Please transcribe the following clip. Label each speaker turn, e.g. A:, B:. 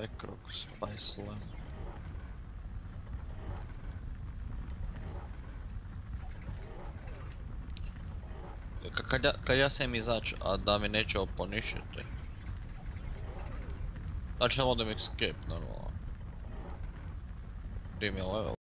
A: Backrock Spice Lemon. Kad ja sam izaći, a da mi neće oponišiti. Znači samo da mi escape normalno. Gdje mi je level?